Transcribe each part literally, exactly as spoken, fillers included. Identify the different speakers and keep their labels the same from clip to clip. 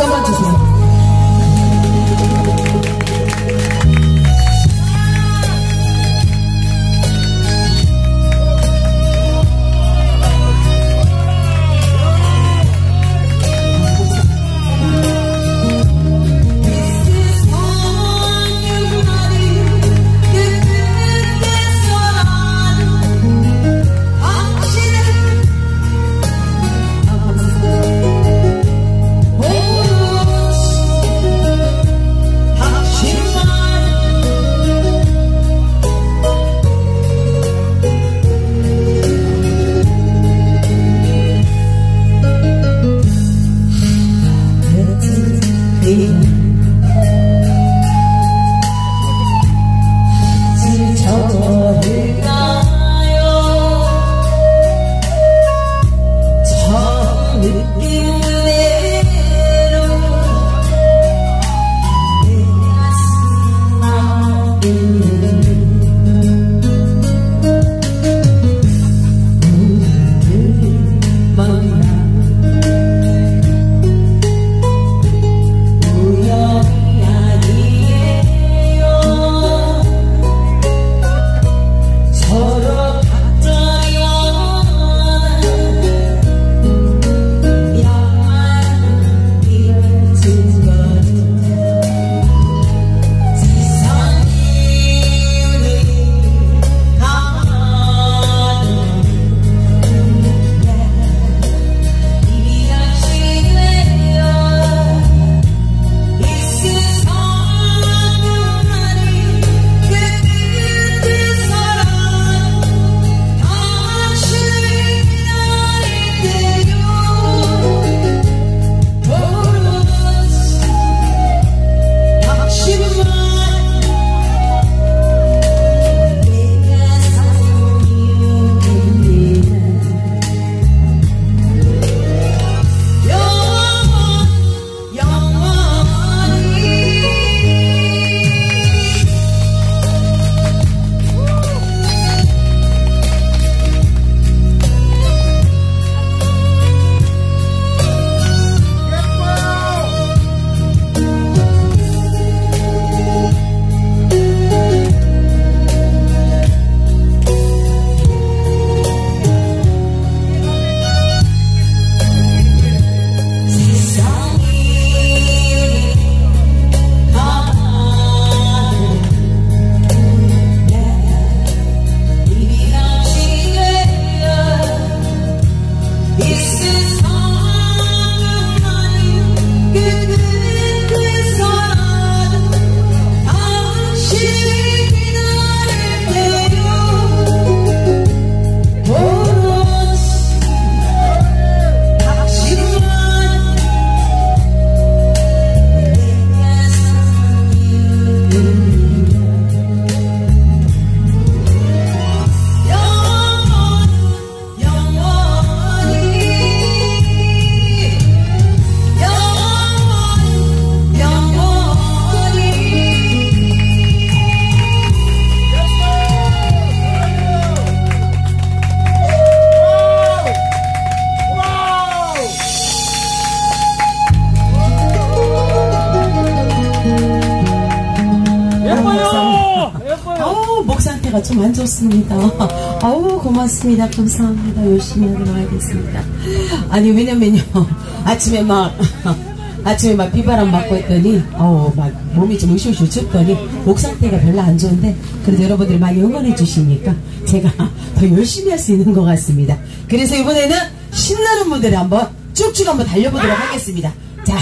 Speaker 1: 박수 한번 주세요.
Speaker 2: 좀 안 좋습니다. 아우 고맙습니다. 감사합니다. 열심히 하도록 하겠습니다. 아니 왜냐면요 아침에 막 아침에 막 비바람 맞고 했더니 어우 막 몸이 좀 으실으실 춥더니 목 상태가 별로 안 좋은데 그래도 여러분들이 많이 응원해 주시니까 제가 더 열심히 할 수 있는 것 같습니다. 그래서 이번에는 신나는 무대를 한번 쭉쭉 한번 달려보도록 하겠습니다. 자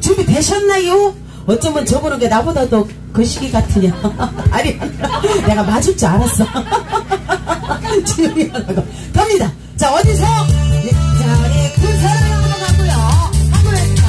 Speaker 2: 준비되셨나요? 어쩌면 저보는 게 나보다 더 그 시기 같으냐. 다리 내가 맞을 줄 알았어. 조용히 하라고. 갑니다. 자 어디서 자리 큰 사랑으로 가고요. 한번 할까.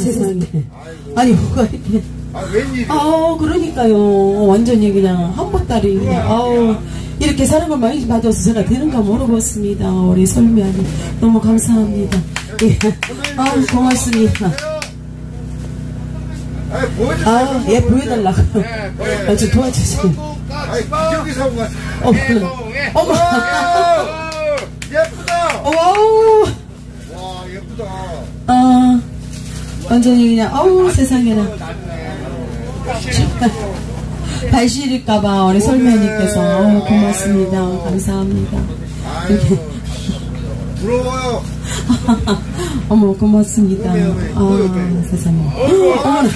Speaker 2: 세상에. 아니, 뭐가 이렇게.
Speaker 1: 아, 웬일이야?
Speaker 2: 아, 그러니까요. 완전히 그냥 한보따리 그냥. 아우, 이렇게 사랑을 많이 받아서 제가 되는가 모르겠습니다. 우리 설미아님 너무 감사합니다. 예. 아, 고맙습니다. 아, 예, 보여달라고. 아, 좀 도와주세요.
Speaker 1: 아이, 기저귀 사고 갔어.
Speaker 2: 어, 그래. 어머.
Speaker 1: 예쁘다.
Speaker 2: 와우.
Speaker 1: 와, 예쁘다.
Speaker 2: 아, 완전히 그냥, 어우, 세상에나. 발실일까봐 우리 설매님께서 어우, 고맙습니다. 감사합니다.
Speaker 1: 아유, 부러워요.
Speaker 2: 어머, 고맙습니다. 아, 세상에. 어머나.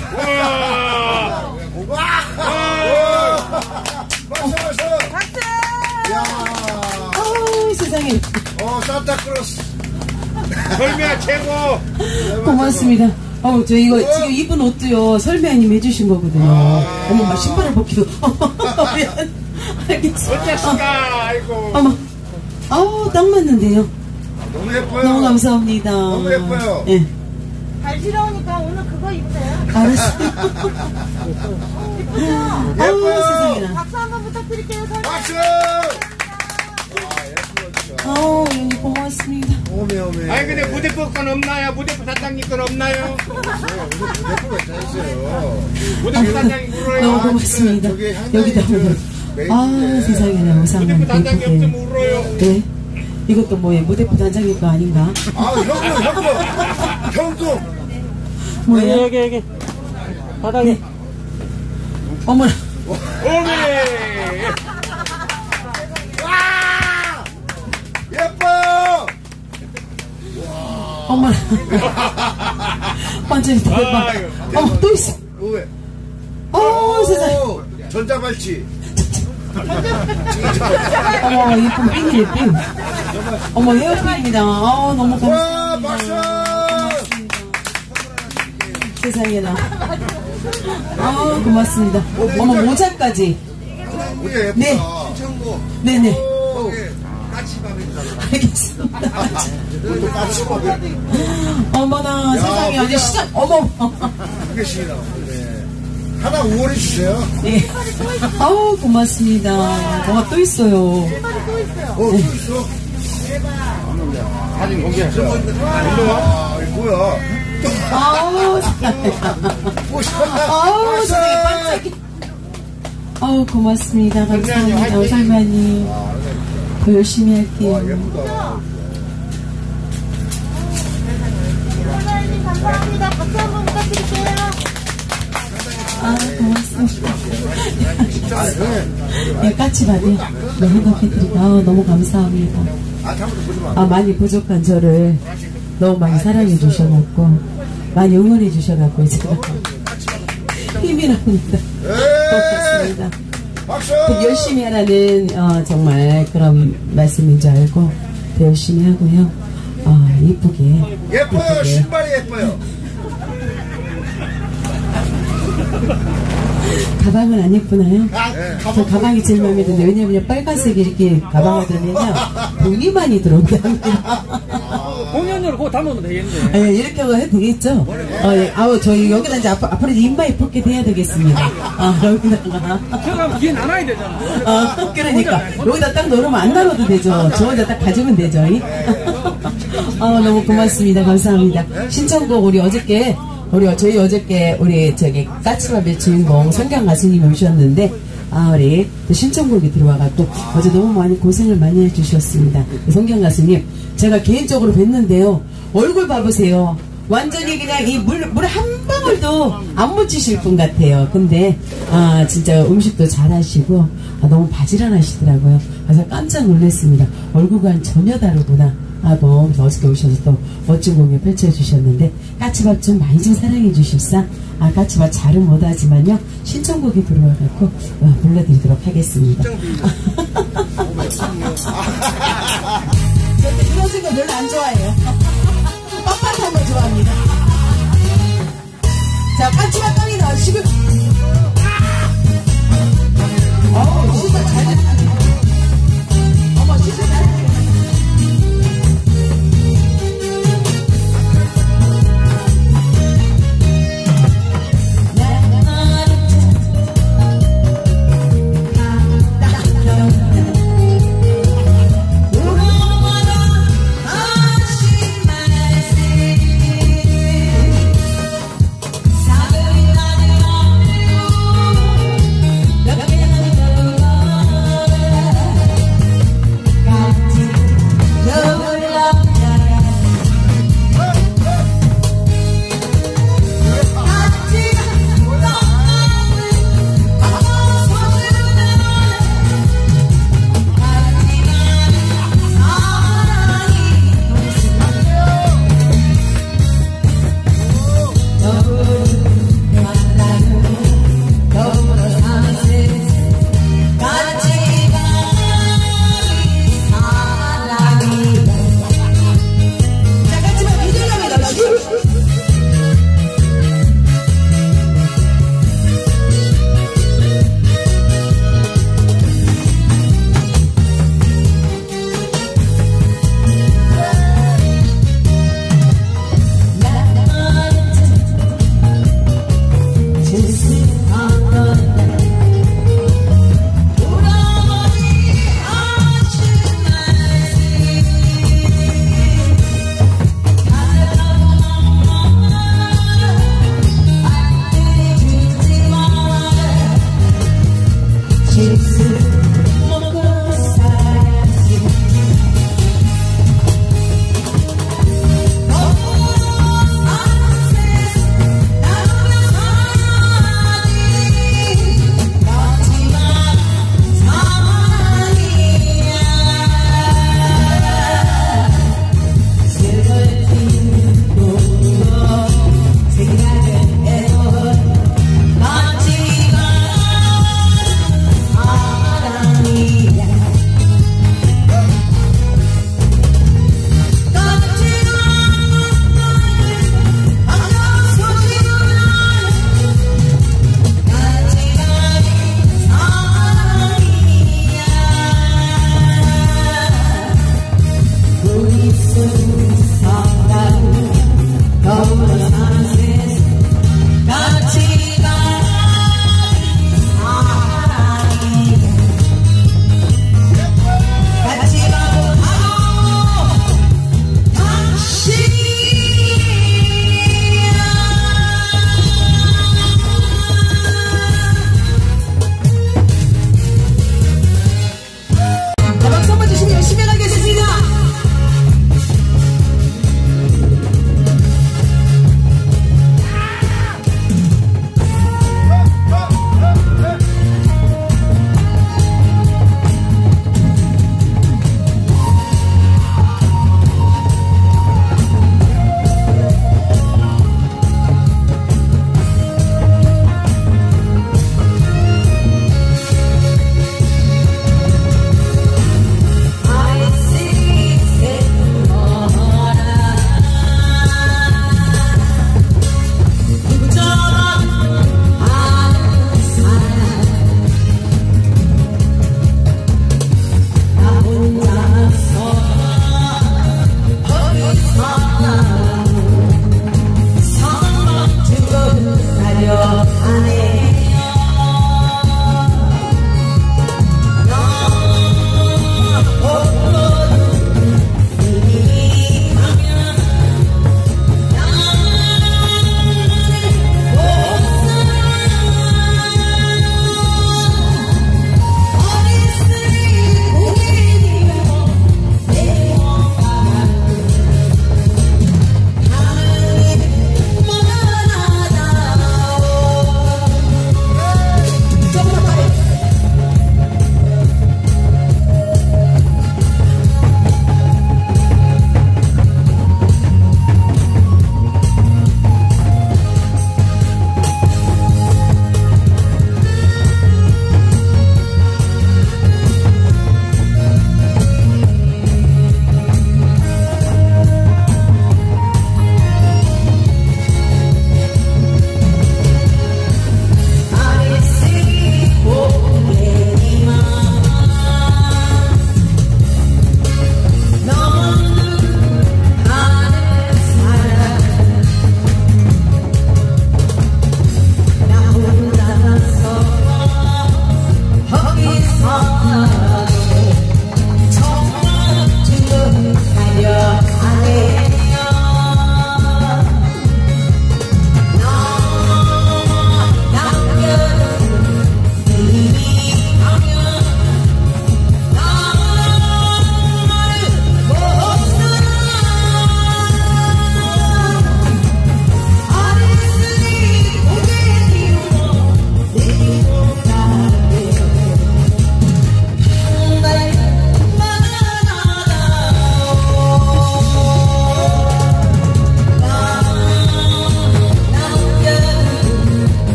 Speaker 1: 박수, 박수. 야.
Speaker 2: 아우, 세상에.
Speaker 1: 어, 산타크로스. 설미야 최고.
Speaker 2: 고맙습니다. 어, 저 이거 지금 입은 옷도요 설매님 해주신 거거든요. 아 어머, 막 신발을 벗기고. 미안. 알겠어.
Speaker 1: 어쩌실까? 아이고.
Speaker 2: 어머, 아우, 딱 맞는데요.
Speaker 1: 너무 예뻐요.
Speaker 2: 너무 감사합니다.
Speaker 1: 너무 예뻐요.
Speaker 2: 예.
Speaker 3: 발 시려우니까 오늘 그거 입으세요.
Speaker 2: 알았어요. 아우, 세상에나.
Speaker 3: 박수 한번 부탁드릴게요. 설마.
Speaker 1: 박수.
Speaker 2: 아우, 형님 고맙습니다.
Speaker 1: 오메 오메.
Speaker 4: 아니 근데 무대법 건 없나요? 무대법 단장님 건 없나요?
Speaker 1: 무대포가 있어요.
Speaker 4: 무대법 단장님 물어요.
Speaker 2: 너무 고맙습니다. 여기다 오면. 아, 세상에나.
Speaker 4: 무대법
Speaker 2: 우상만
Speaker 4: 단장이 없으면
Speaker 2: 예쁘게.
Speaker 4: 울어요.
Speaker 2: 네. 이것도 뭐예요? 무대포 단장님 거 아닌가?
Speaker 1: 아, 현금, 현금. 현금.
Speaker 2: 뭐예요?
Speaker 5: 여기 여기 바닥에.
Speaker 2: 네. 어머나.
Speaker 4: 오메.
Speaker 1: 예뻐.
Speaker 2: 어머나. 완전히 대박.
Speaker 4: 아유,
Speaker 2: 어머, 또 있어.
Speaker 1: 왜?
Speaker 2: 어, 세상에.
Speaker 1: 전자발찌.
Speaker 2: 어머, 이쁜 삥이네, 삥. 어머, 헤어핀입니다. 아, 너무
Speaker 1: 와,
Speaker 2: 감사합니다.
Speaker 1: 박수.
Speaker 2: 세상에나. 아, 고맙습니다. 어머, 모자까지.
Speaker 1: 모자 예쁘다.
Speaker 2: 네. 네네.
Speaker 1: 오.
Speaker 2: 알겠습니다.
Speaker 1: 또 까치밥에
Speaker 2: 어머나, 세상에.
Speaker 1: 모자.
Speaker 2: 아주 시작. 어머.
Speaker 1: 두 개씩 나오네. 하나 우월해 주세요.
Speaker 2: 예. 아우, 고맙습니다. 뭐가 또 있어요.
Speaker 1: 어, 또 있어.
Speaker 4: 사진 공개하죠.
Speaker 1: 아, 이거 뭐야?
Speaker 2: 아우, 세상에. 아우, 세상에. 깜짝이야. 아우, 고맙습니다. 감사합니다. 오살마님. 더 열심히 할게요.
Speaker 1: 와, 예쁘다.
Speaker 3: 설마님 감사합니다. 박수 한번 부탁드릴게요.
Speaker 2: 아, 고맙습니다.
Speaker 1: 아, 형님.
Speaker 2: 예, 까치바디. 네, 행복해드리고, 아, 너무 감사합니다.
Speaker 1: 아, 잠깐만 보지 마.
Speaker 2: 아, 많이 부족한 저를 너무 많이 사랑해 주셔갖고, 많이 응원해 주셔갖고, 제가 힘이 납니다. 고맙습니다.
Speaker 1: 박수.
Speaker 2: 열심히 하라는, 어, 정말 그런 말씀인 줄 알고, 더 열심히 하고요. 어, 이쁘게.
Speaker 1: 예뻐요.
Speaker 2: 이쁘게.
Speaker 1: 신발이 예뻐요.
Speaker 2: 가방은 안 예쁘나요?
Speaker 1: 네.
Speaker 2: 저 가방이 제일 마음에 드는데, 왜냐면 빨간색이 이렇게 가방을 들면요, 돈이 많이 들어온답니다.
Speaker 5: 공연으로 그거 담으면 되겠네.
Speaker 2: 예, 이렇게 해도 되겠죠? 어, 예. 아우, 저희 여기다 이제 앞, 앞으로 인바이 포켓 해야 되겠습니다. 아, 여기다가.
Speaker 5: 그럼 뒤에 나눠야 되잖아.
Speaker 2: 어, 그러니까. 여기다 딱 넣으면 안 나눠도 되죠. 저 혼자 딱 가지면 되죠. 아, 너무 고맙습니다. 감사합니다. 신청곡 우리 어저께, 우리 저희 어저께 우리 저기 까치밥의 주인공 성경 가수님이 오셨는데, 아, 우리 또 신청곡이 들어와가 또 어제 너무 많이 고생을 많이 해주셨습니다. 성경 가수님, 제가 개인적으로 뵀는데요, 얼굴 봐보세요. 완전히 그냥 이 물, 물 한 방울도 안 묻히실 분 같아요. 근데, 아, 진짜 음식도 잘하시고, 아, 너무 바지런하시더라고요. 그래서 깜짝 놀랐습니다. 얼굴과는 전혀 다르구나 하고, 그래서 어저께 오셔서 또 멋진 공연 펼쳐주셨는데, 까치밥 좀 많이 좀 사랑해 주십사. 아, 까치밥 잘은 못하지만요, 신청곡이 들어와갖고, 어, 불러드리도록 하겠습니다. 저도 그런 거 별로 안 좋아해요. 빳빳한 거 좋아합니다. 자, 까치밥 땅이 나오시고. 어우, 시선 잘했다. 어머, 시선 잘했다. 열심히 가겠습니다.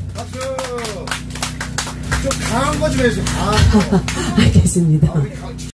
Speaker 1: 좀 강한 거 좀 해주세요. 아,
Speaker 2: 알겠습니다.